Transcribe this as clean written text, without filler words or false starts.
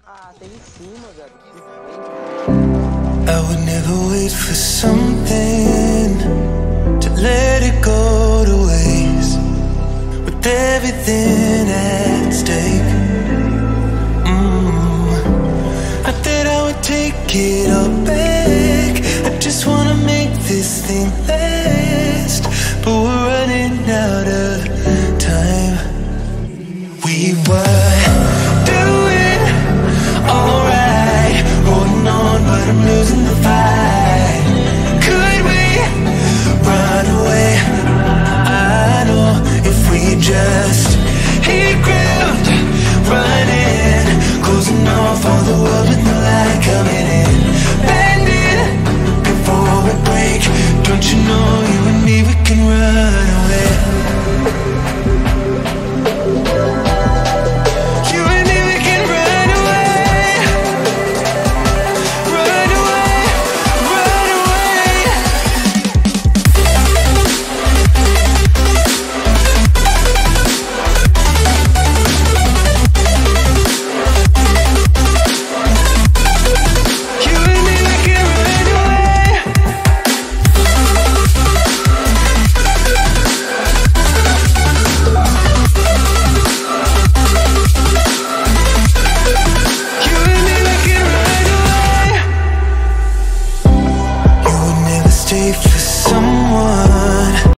Ah, tem em cima, velho. I would never wait for something to let it go to waste. With everything at stake, I thought I would take it